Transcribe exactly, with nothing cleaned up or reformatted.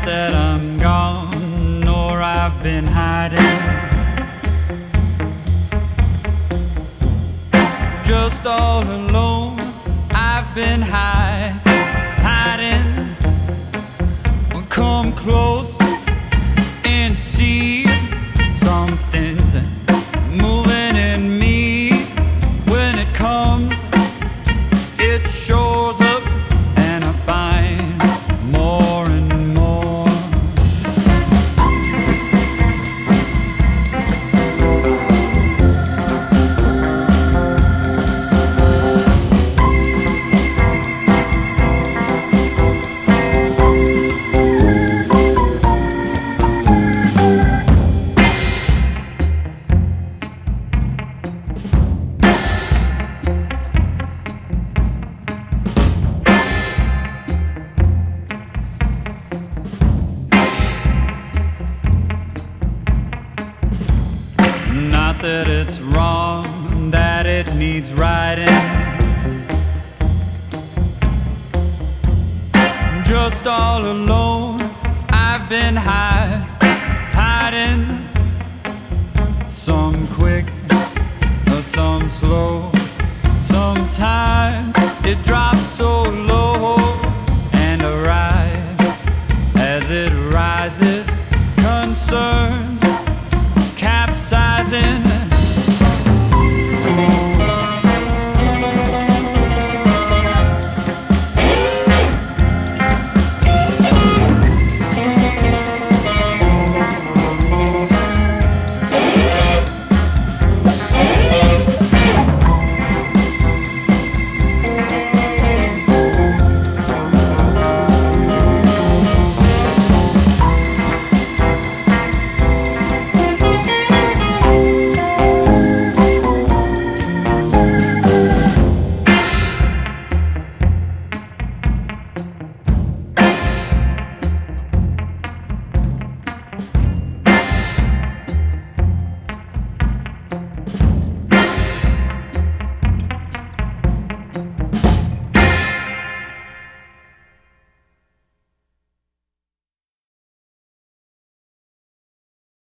that I'm gone or I've been hiding, just all alone. I've been hiding, hiding. Come close and see something's moving in me. When it comes, it shows up, and I find more and more. Not that it's wrong, that it needs righting. Just all alone, I've been high, hiding. Some quick, or some slow. Sometimes it drops so low.